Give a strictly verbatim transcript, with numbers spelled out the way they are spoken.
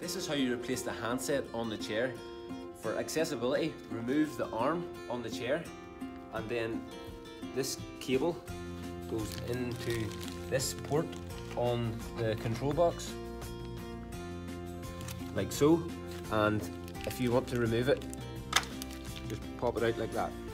This is how you replace the handset on the chair. For accessibility, remove the arm on the chair, and then this cable goes into this port on the control box, like so. And if you want to remove it, just pop it out like that.